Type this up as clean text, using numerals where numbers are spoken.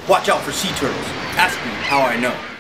Watch out for sea turtles. Ask me how I know.